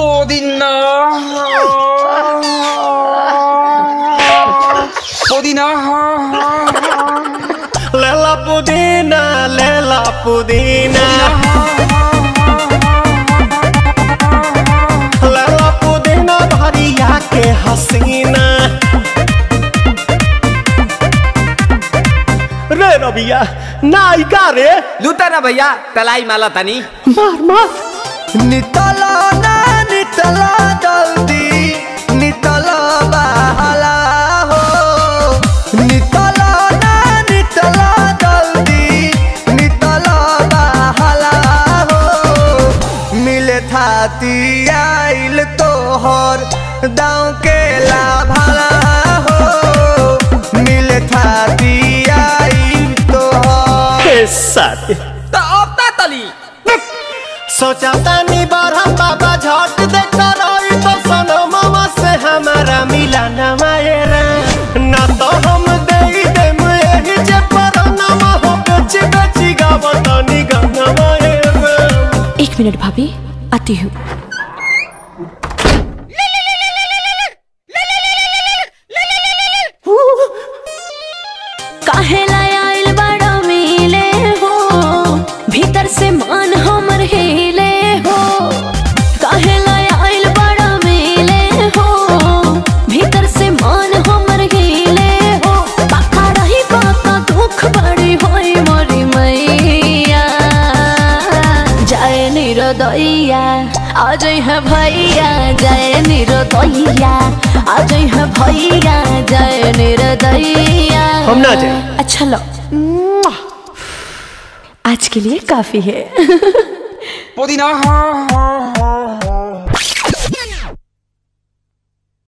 पुदीना पुदीना लेला पुदीना लेला पुदीना लेला पुदीना भरिया के हसीना रे रबिया नायिका रे लूटा ना भैया तलाई माला तनी मार मार नितला ना नितला जल्दी नितला बहला हो नितला ना नितला जल्दी नितला बहला हो मिले थाती आइल तोहर दाँव के लाभला हो मिले थाती आइल तोहर साथी तो अब ता तली सोचा तानी बारह बाबा झट देखता रही तो सनो मामा से हमारा मिला न मायरा ना तो हम दे देम यही जे पर नामा हो बेची बेची गावतानी गाना मायरा। 1 मिनट भाभी आती हूँ। काहेला आइल बड़ा मिले हो भीतर से मान हमर हिले हो काहेला आइल बड़ा मिले हो भीतर से मान हमर हिले हो बाका रही बाका दुख बड़ी होई मोरी मैया जाए निरोदैया आज है भैया जाए निरोदैया आज है भैया जाए निरोदैया हम ना जाए। अच्छा लो आज के लिए काफी है। पुदीना